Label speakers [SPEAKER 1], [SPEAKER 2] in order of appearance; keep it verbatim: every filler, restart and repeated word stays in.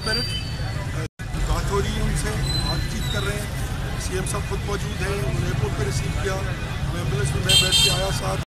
[SPEAKER 1] Spirit. बात हो रही है उनसे, बातचीत कर रहे हैं। सी एम साहब खुद मौजूद हैं, उन्होंने एयरपोर्ट पर रिसीव किया, एम्बुलेंस में मैं बैठ के आया साथ।